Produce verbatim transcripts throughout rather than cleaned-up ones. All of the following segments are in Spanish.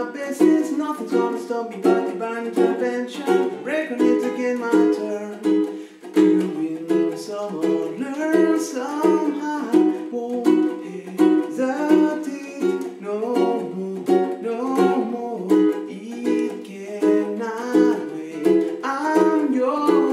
my business, nothing's gonna stop me but divine intervention. Reckon it's again my turn to win some or learn somehow. Won't hesitate no more, no more. It cannot wait. I'm yours.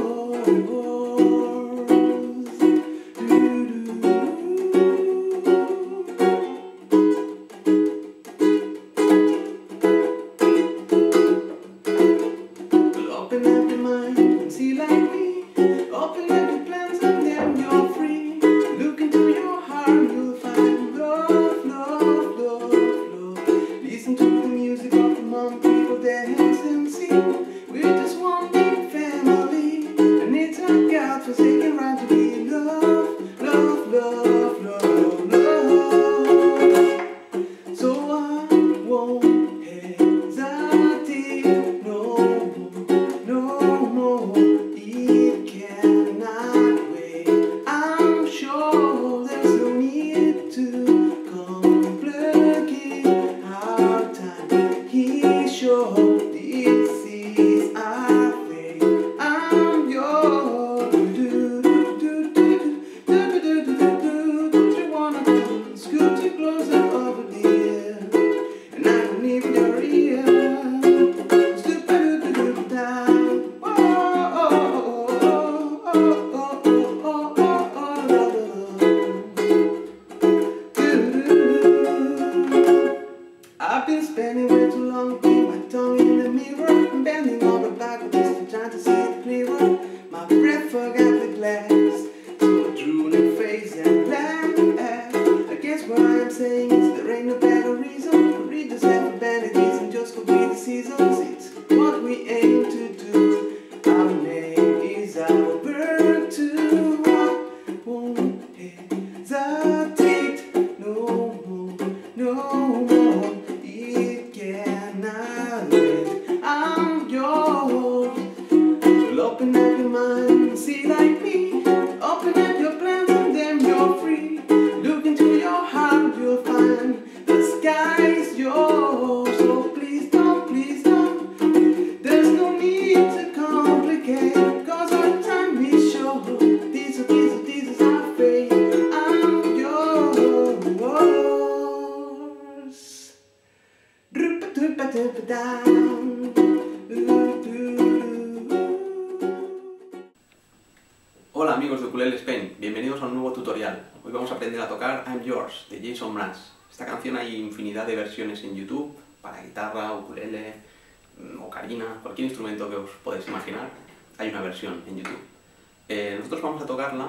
Hola amigos de Ukulele Spain, bienvenidos a un nuevo tutorial. Hoy vamos a aprender a tocar I'm Yours de Jason Mraz. Esta canción hay infinidad de versiones en YouTube para guitarra, ukulele, ocarina, cualquier instrumento que os podáis imaginar. Hay una versión en YouTube. Eh, nosotros vamos a tocarla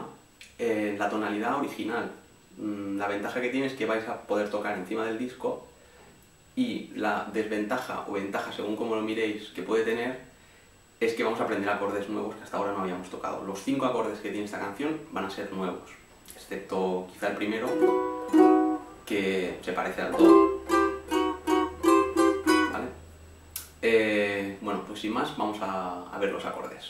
en la tonalidad original. La ventaja que tiene es que vais a poder tocar encima del disco, y la desventaja o ventaja, según como lo miréis, que puede tener es que vamos a aprender acordes nuevos que hasta ahora no habíamos tocado. Los cinco acordes que tiene esta canción van a ser nuevos, excepto quizá el primero, que se parece al do. ¿Vale? Eh, bueno, pues sin más, vamos a, a ver los acordes.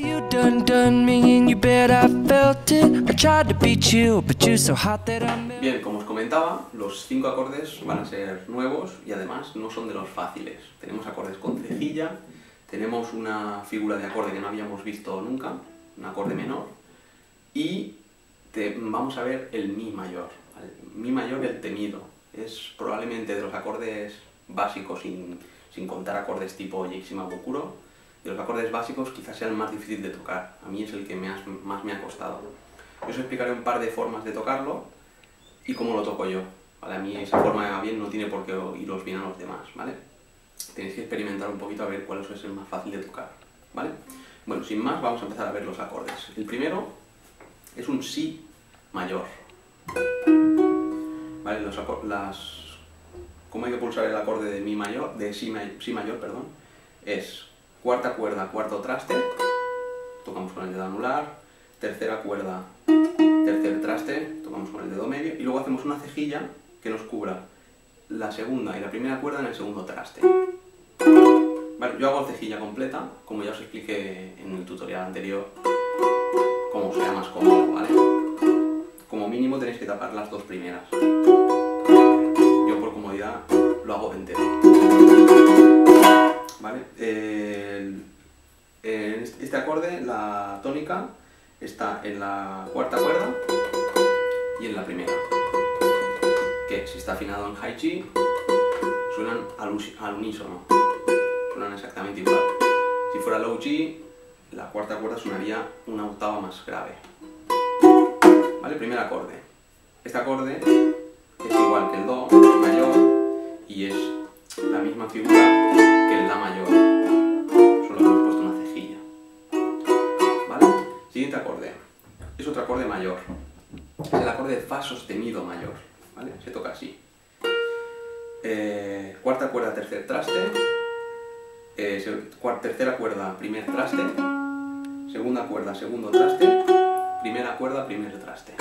Bien, como os comentaba, los cinco acordes van a ser nuevos y además no son de los fáciles. Tenemos acordes con cejilla, tenemos una figura de acorde que no habíamos visto nunca, un acorde menor, y te, vamos a ver el mi mayor. El mi mayor, el temido. Es probablemente de los acordes básicos, sin, sin contar acordes tipo Yeixima Bokuro, de los acordes básicos quizás sea el más difícil de tocar. A mí es el que me ha, más me ha costado. Yo os explicaré un par de formas de tocarlo y cómo lo toco yo. ¿Vale? A mí esa forma de bien no tiene por qué iros bien a los demás, ¿vale? Tenéis que experimentar un poquito a ver cuál es el más fácil de tocar, ¿vale? Bueno, sin más, vamos a empezar a ver los acordes. El primero es un si mayor. ¿Vale? Los las, ¿Cómo hay que pulsar el acorde de mi mayor, de si, si mayor, perdón? Es cuarta cuerda, cuarto traste, tocamos con el dedo anular, tercera cuerda, tercer traste, tocamos con el dedo medio, y luego hacemos una cejilla que nos cubra la segunda y la primera cuerda en el segundo traste. Vale, yo hago cejilla completa, como ya os expliqué en el tutorial anterior, como sea más cómodo, ¿vale? Como mínimo tenéis que tapar las dos primeras. Yo por comodidad lo hago entero. acorde, la tónica, está en la cuarta cuerda y en la primera. Que si está afinado en high G, suenan al, al unísono, suenan exactamente igual. Si fuera low G, la cuarta cuerda sonaría una octava más grave. ¿Vale? Primer acorde. Este acorde es igual que el Do mayor y es la misma figura que el La mayor, solo que hemos puesto una cejilla. ¿Vale? Siguiente acorde. Es otro acorde mayor. Es el acorde de Fa sostenido mayor. ¿Vale? Se toca así. Eh, cuarta cuerda, tercer traste. Eh, tercera cuerda, primer traste. Segunda cuerda, segundo traste. Primera cuerda, primer traste.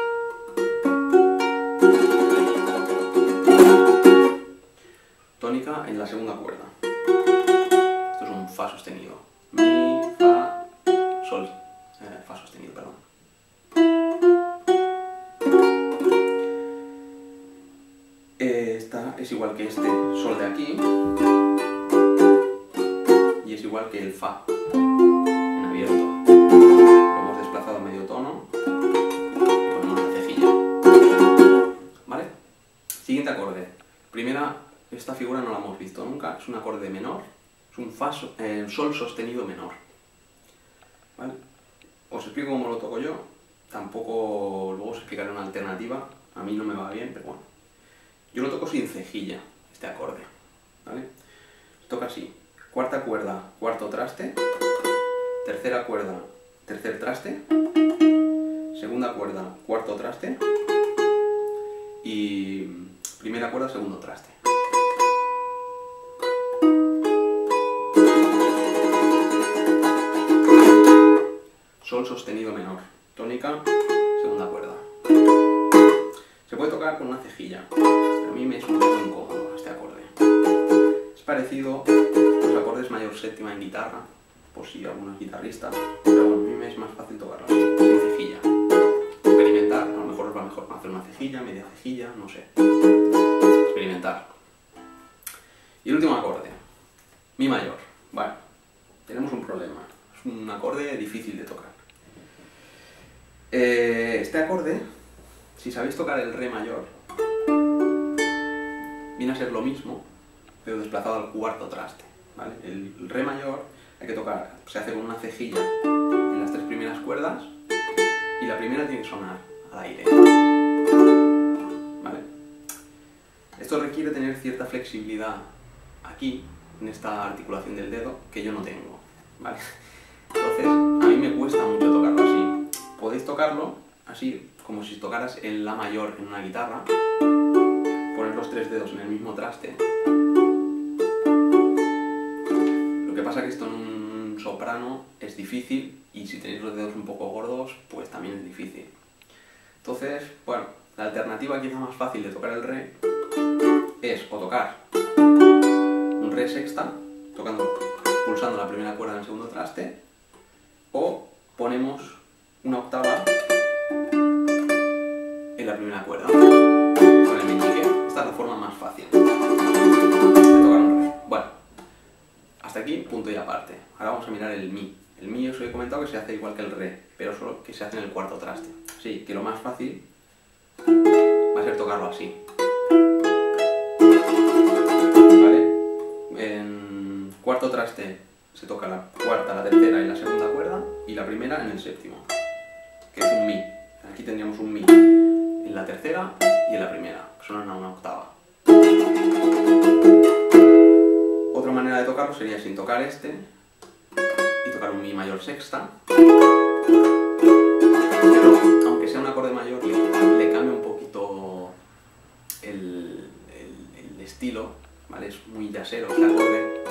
Tónica en la segunda cuerda. Esto es un Fa sostenido. Mi, Fa, Sol. Eh, Fa sostenido, perdón. Eh, esta es igual que este Sol de aquí. Y es igual que el Fa en abierto. Lo hemos desplazado a medio tono con una cejilla. ¿Vale? Siguiente acorde. Primera, esta figura no la hemos visto nunca, es un acorde menor, es un fa, eh, Sol sostenido menor. ¿Vale? Os explico cómo lo toco yo, tampoco luego os explicaré una alternativa, a mí no me va bien, pero bueno. Yo lo toco sin cejilla, este acorde. ¿Vale? Toca así. Cuarta cuerda, cuarto traste, tercera cuerda, tercer traste, segunda cuerda, cuarto traste y primera cuerda, segundo traste. Sol sostenido menor, tónica, segunda cuerda. Se puede tocar con una cejilla, pero a mí me es un poco incómodo este acorde. Es parecido a los acordes mayor séptima en guitarra, por si alguno es guitarrista, pero bueno, a mí me es más fácil tocarlo así, sin cejilla. Experimentar, a lo mejor os va mejor hacer una cejilla, media cejilla, no sé. Experimentar. Y el último acorde, Mi mayor. Bueno, tenemos un problema, es un acorde difícil de tocar. Eh, este acorde, si sabéis tocar el Re mayor, viene a ser lo mismo, pero desplazado al cuarto traste. ¿Vale? El, el Re mayor hay que tocar, se hace con una cejilla en las tres primeras cuerdas y la primera tiene que sonar al aire. ¿Vale? Esto requiere tener cierta flexibilidad aquí, en esta articulación del dedo, que yo no tengo. ¿Vale? Entonces, a mí me cuesta mucho tocarlo así. Podéis tocarlo así, como si tocaras el La mayor en una guitarra, poner los tres dedos en el mismo traste. Lo que pasa es que esto en un soprano es difícil, y si tenéis los dedos un poco gordos, pues también es difícil. Entonces, bueno, la alternativa quizá más fácil de tocar el Re es o tocar un Re sexta, tocando, pulsando la primera cuerda en el segundo traste, o ponemos una octava en la primera cuerda con el meñique. Esta es la forma más fácil de tocar un Re. Bueno, hasta aquí punto y aparte. Ahora vamos a mirar el Mi. El Mi os he comentado que se hace igual que el Re, pero solo que se hace en el cuarto traste. Sí, que lo más fácil va a ser tocarlo así. ¿Vale? En cuarto traste se toca la cuarta, la tercera y la segunda cuerda, y la primera en el séptimo, que es un Mi. Aquí tendríamos un Mi en la tercera y en la primera, que suenan a una octava. Otra manera de tocarlo sería sin tocar este y tocar un Mi mayor sexta, pero aunque sea un acorde mayor le, le cambia un poquito el, el, el estilo, ¿vale? Es muy jazzero este acorde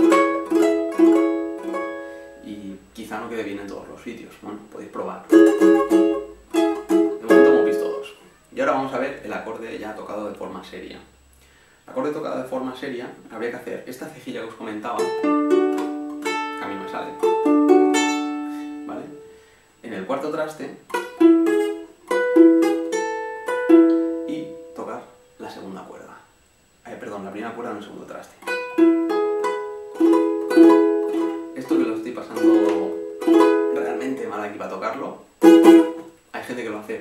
y quizá no quede bien en todos los sitios. Bueno, podéis probar. De momento hemos visto dos. Y ahora vamos a ver el acorde ya tocado de forma seria. El acorde tocado de forma seria habría que hacer esta cejilla que os comentaba, que a mí me sale, ¿vale? En el cuarto traste y tocar la segunda cuerda. Eh, perdón, la primera cuerda en el segundo traste. Esto que lo estoy pasando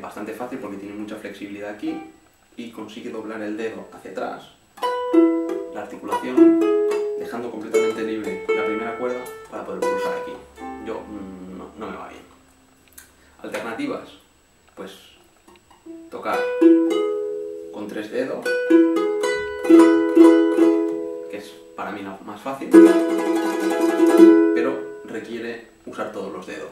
bastante fácil porque tiene mucha flexibilidad aquí y consigue doblar el dedo hacia atrás, la articulación, dejando completamente libre la primera cuerda para poder pulsar aquí. Yo mmm, no, no me va bien. Alternativas, pues tocar con tres dedos, que es para mí la más fácil, pero requiere usar todos los dedos.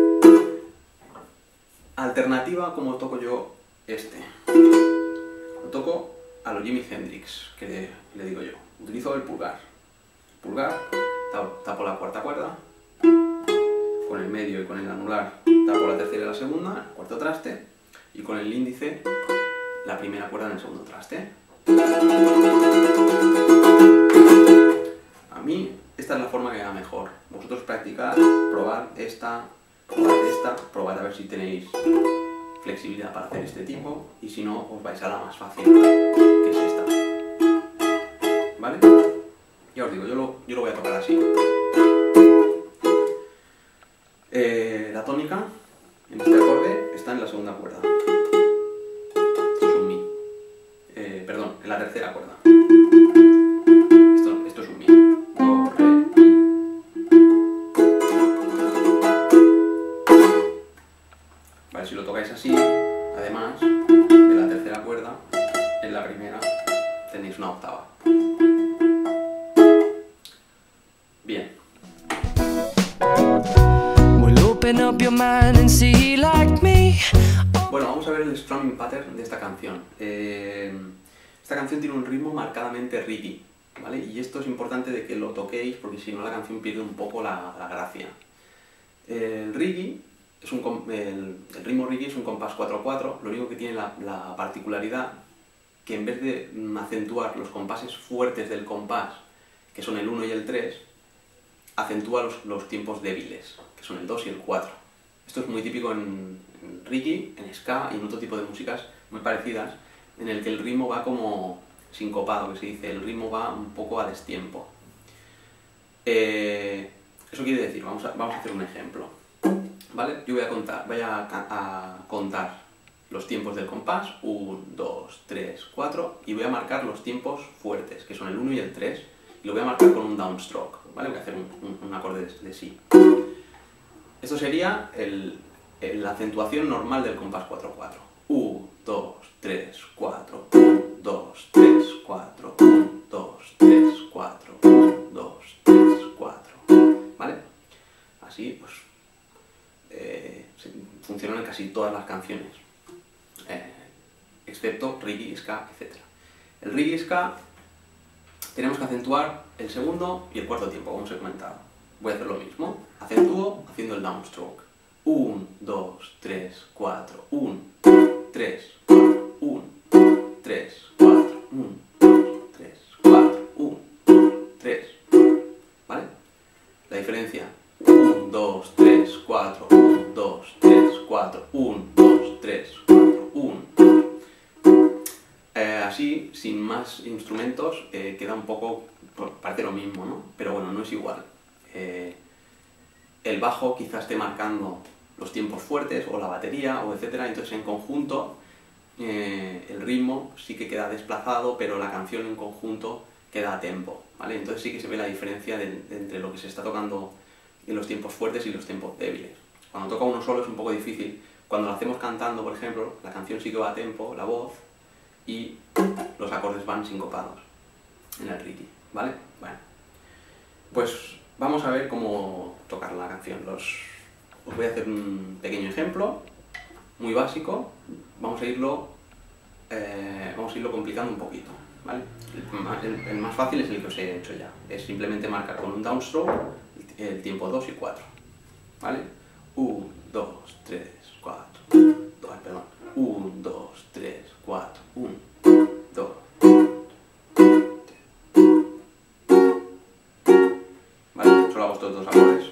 Alternativa, como toco yo este. Lo toco a lo Jimi Hendrix, que le, le digo yo. Utilizo el pulgar. Pulgar, tapo la cuarta cuerda, con el medio y con el anular tapo la tercera y la segunda, el cuarto traste, y con el índice la primera cuerda en el segundo traste. A mí esta es la forma que me da mejor. Vosotros practicad, probad esta, probad esta, probad a ver si tenéis flexibilidad para hacer este tipo, y si no, os vais a la más fácil, que es esta. ¿Vale? Ya os digo, yo lo, yo lo voy a tocar así. Eh, la tónica en este acorde está en la segunda cuerda. Esto es un mi. Eh, perdón, en la tercera cuerda. Esto, esto es un mi. Do, re, mi. Vale, si lo tocáis así, además de la tercera cuerda, en la primera tenéis una octava. Bien. Bueno, vamos a ver el strumming pattern de esta canción. Eh, esta canción tiene un ritmo marcadamente reggae, ¿vale? Y esto es importante de que lo toquéis porque si no la canción pierde un poco la, la gracia. El reggae, es un, el, el ritmo reggae es un compás cuatro cuatro, lo único que tiene la, la particularidad que en vez de acentuar los compases fuertes del compás, que son el uno y el tres, acentúa los, los tiempos débiles, que son el dos y el cuatro. Esto es muy típico en, en reggae, en ska y en otro tipo de músicas muy parecidas, en el que el ritmo va como sincopado, que se dice, el ritmo va un poco a destiempo. Eh, eso quiere decir, vamos a, vamos a hacer un ejemplo, ¿vale? Yo voy a contar, voy a, a contar los tiempos del compás, uno, dos, tres, cuatro, y voy a marcar los tiempos fuertes, que son el uno y el tres, y lo voy a marcar con un downstroke, ¿vale? Voy a hacer un, un, un acorde de, de si. Esto sería el, el, la acentuación normal del compás cuatro cuatro. uno, dos, tres, cuatro, uno, dos, tres, cuatro, uno, dos, tres, cuatro, uno, dos, tres, cuatro, ¿vale? Así, pues, eh, funcionan en casi todas las canciones, eh, excepto reggae, ska, etcétera. El reggae, ska, tenemos que acentuar el segundo y el cuarto tiempo, como os he comentado. Voy a hacer lo mismo. Acentúo haciendo el downstroke. uno, dos, tres, cuatro, uno, tres, cuatro, uno, tres, cuatro, uno, dos, tres, cuatro, uno, tres. ¿Vale? La diferencia. uno, dos, tres, cuatro, uno, dos, tres, cuatro, uno, dos, tres, cuatro, uno. Eh, así, sin más instrumentos, eh, queda un poco, parece lo mismo, ¿no? Pero bueno, no es igual. Eh, el bajo quizás esté marcando los tiempos fuertes, o la batería, o etcétera, entonces en conjunto eh, el ritmo sí que queda desplazado, pero la canción en conjunto queda a tempo, ¿vale? Entonces sí que se ve la diferencia de, de entre lo que se está tocando en los tiempos fuertes y los tiempos débiles. Cuando toca uno solo es un poco difícil. Cuando lo hacemos cantando, por ejemplo, la canción sí que va a tempo, la voz, y los acordes van sincopados en el reggae, ¿vale? Bueno, pues vamos a ver cómo tocar la canción. Los, os voy a hacer un pequeño ejemplo, muy básico. Vamos a irlo, eh, vamos a irlo complicando un poquito, ¿vale? El, el, el más fácil es el que os he hecho ya. Es simplemente marcar con un downstroke el, el tiempo dos y cuatro, ¿vale? uno, dos, tres, cuatro, dos, perdón. uno, dos, tres, cuatro, uno, dos. Vale, solo hago estos dos acordes.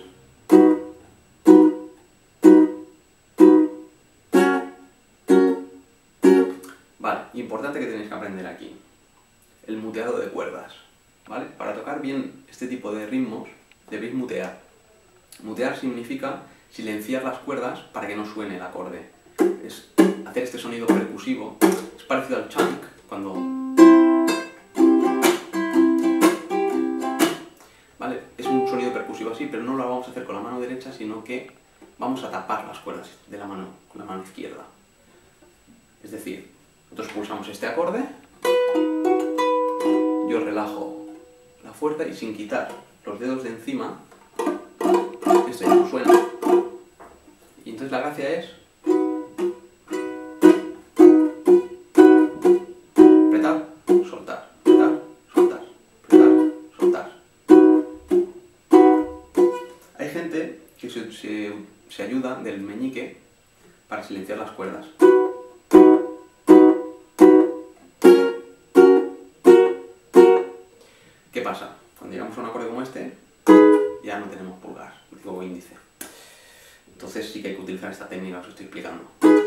Vale, importante que tenéis que aprender aquí. El muteado de cuerdas, ¿vale? Para tocar bien este tipo de ritmos debéis mutear. Mutear significa silenciar las cuerdas para que no suene el acorde. es hacer este sonido percusivo. Es parecido al chunk, cuando... ¿Vale? Es un sonido percusivo así, pero no lo vamos a hacer con la mano derecha, sino que vamos a tapar las cuerdas de la mano, con la mano izquierda. Es decir, nosotros pulsamos este acorde, yo relajo la fuerza y sin quitar los dedos de encima, esto ya no suena. Y entonces la gracia es apretar, soltar, apretar, soltar, apretar, soltar. Hay gente que se, se, se ayuda del meñique para silenciar las cuerdas. ¿Qué pasa? Cuando llegamos a un acorde como este, ya no tenemos pulgar, digo índice. Entonces sí que hay que utilizar esta técnica que os estoy explicando.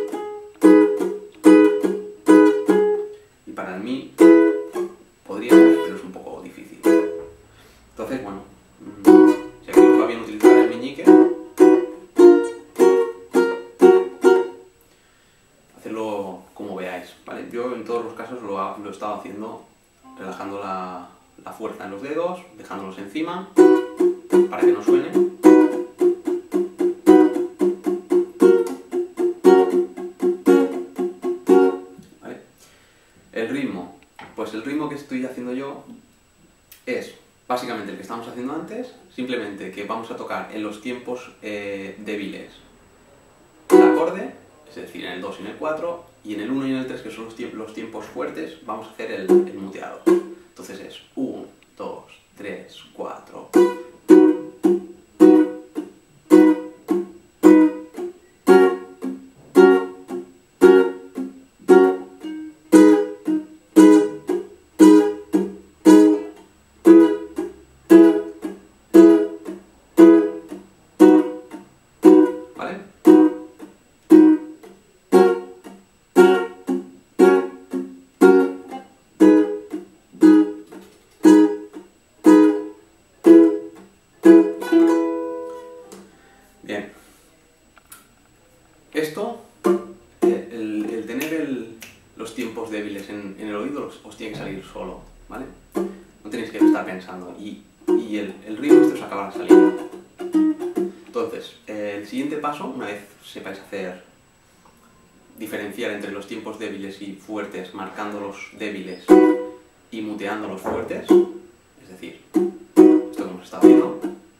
Y para mí podría ser, pero es un poco difícil. Entonces, bueno, si aquí os va bien utilizar el meñique, hacerlo como veáis, ¿vale? Yo en todos los casos lo, ha, lo he estado haciendo relajando la, la fuerza en los dedos, dejándolos encima, para que no suene. ¿Vale? El ritmo, pues el ritmo que estoy haciendo yo es básicamente el que estamos haciendo antes, simplemente que vamos a tocar en los tiempos eh, débiles el acorde, es decir, en el dos y en el cuatro, y en el uno y en el tres, que son los, tiemp los tiempos fuertes, vamos a hacer el, el muteado. Entonces es uno, dos, tres, cuatro... Bien, esto, el, el tener el, los tiempos débiles en, en el oído os tiene que salir solo, ¿vale? No tenéis que estar pensando y, y el, el ritmo este os acabará saliendo. Entonces, eh, el siguiente paso, una vez sepáis hacer, diferenciar entre los tiempos débiles y fuertes, marcando los débiles y muteando los fuertes, es decir, esto que hemos estado haciendo,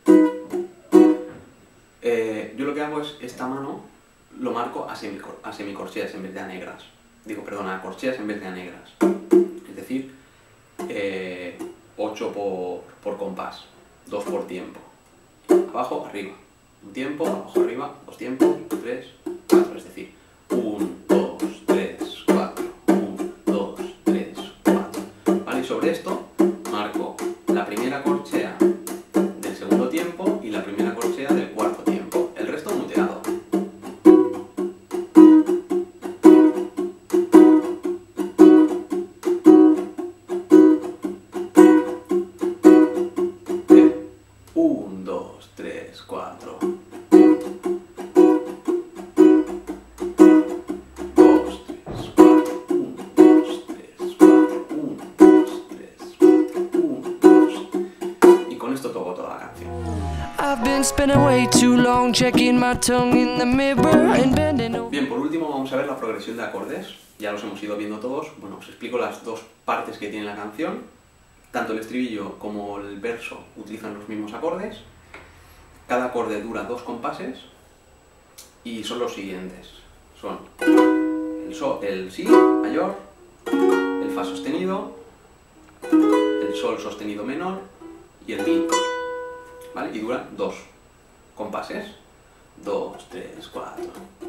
Eh, yo lo que hago es, esta mano lo marco a, semicor a semicorcheas en vez de a negras. Digo, perdona, a corcheas en vez de a negras. Es decir, eh, ocho por, por compás, dos por tiempo. Abajo, arriba. Un tiempo, abajo, arriba, dos tiempos, tres, cuatro. Es decir, uno, dos, tres, cuatro. uno, dos, tres, cuatro. ¿Vale? Y sobre esto marco la primera corchea del segundo tiempo y la primera corchea del cuarto tiempo. El resto muteado. uno, dos, tres, cuatro. dos, tres, cuatro. uno, dos, tres, cuatro. uno, dos, tres, cuatro. uno, dos. Y con esto toco toda la canción. Bien, por último vamos a ver la progresión de acordes. Ya los hemos ido viendo todos. Bueno, os explico las dos partes que tiene la canción. Tanto el estribillo como el verso utilizan los mismos acordes. Cada acorde dura dos compases y son los siguientes. Son el, so, el si mayor, el fa sostenido, el sol sostenido menor y el mi. ¿Vale? Y dura dos compases. Dos, tres, cuatro.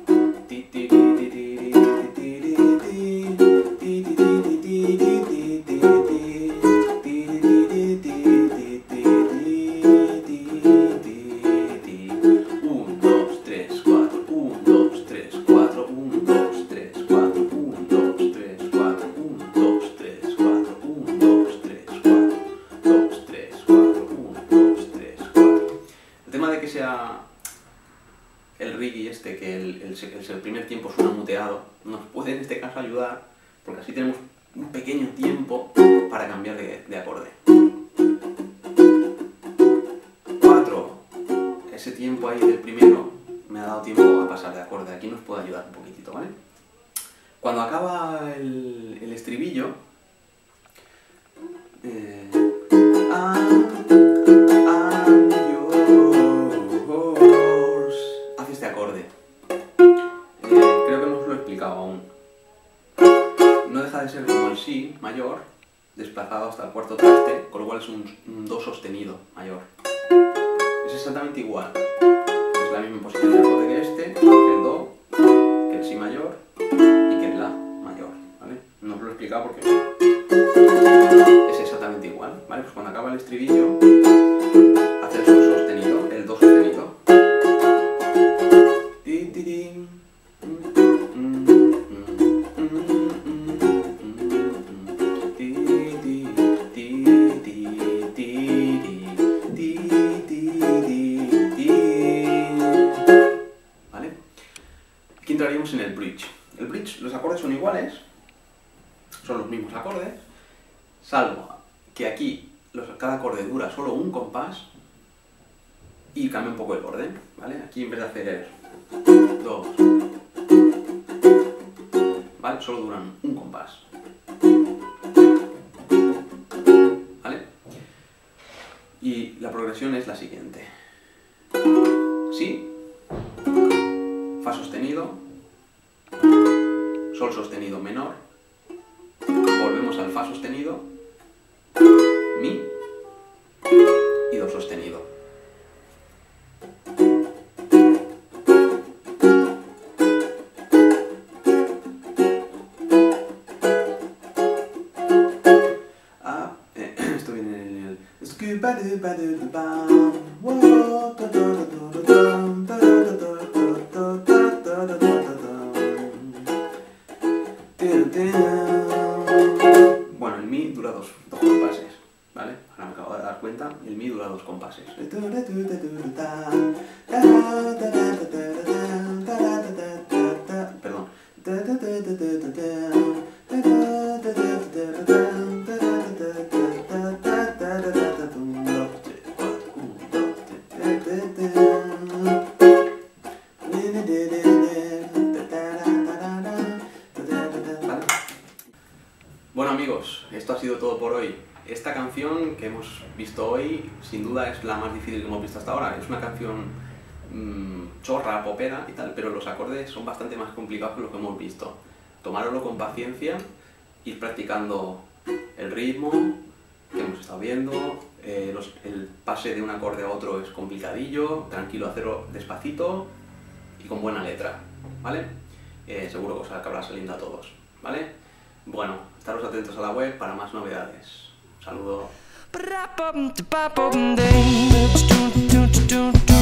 uno, dos, tres, cuatro. uno, dos, tres, cuatro. uno, dos, tres, cuatro. uno, dos, tres, cuatro. uno, dos, tres, cuatro. uno, dos, tres, cuatro. dos, tres, cuatro. uno, dos, tres, cuatro. El tema de que sea el reggae este, que el, el, el, el primer tiempo suena muteado, nos puede en este caso ayudar, porque así tenemos un pequeño tiempo para cambiar de, de acorde. cuatro. Ese tiempo ahí del primero me ha dado tiempo a pasar de acorde. Aquí nos puede ayudar un poquitito, ¿vale? Cuando acaba el, el estribillo, eh, ah, I'm yours, hace este acorde. Eh, creo que no os lo he explicado aún. No deja de ser como el si mayor, desplazado hasta el cuarto traste, con lo cual es un, un do sostenido mayor. Es exactamente igual. Es la misma posición de acorde que este, que el do, que el si mayor y que el la mayor, ¿vale? No os lo he explicado porque es exactamente igual, ¿vale? Pues cuando acaba el estribillo, hace el sol sostenido, el do sostenido. Aquí entraríamos en el bridge. El bridge, los acordes son iguales, son los mismos acordes, salvo que aquí los, cada acorde dura solo un compás y cambia un poco el orden, ¿vale? Aquí en vez de hacer dos, ¿vale? Solo duran un compás, ¿vale? Y la progresión es la siguiente: si, fa sostenido, sol sostenido menor, volvemos al fa sostenido, mi y do sostenido. Ah, eh, esto viene en el... Bueno, el mi dura dos, dos compases, ¿vale? Ahora me acabo de dar cuenta, el mi dura dos compases. Perdón. Bueno amigos, esto ha sido todo por hoy. Esta canción que hemos visto hoy, sin duda es la más difícil que hemos visto hasta ahora. Es una canción mmm, chorra, popera y tal, pero los acordes son bastante más complicados que lo que hemos visto. Tomároslo con paciencia, ir practicando el ritmo que hemos estado viendo, eh, los, el pase de un acorde a otro es complicadillo, tranquilo, hacerlo despacito y con buena letra, ¿vale? Eh, seguro que os acabará saliendo a todos, ¿vale? Bueno, estaros atentos a la web para más novedades. Un saludo.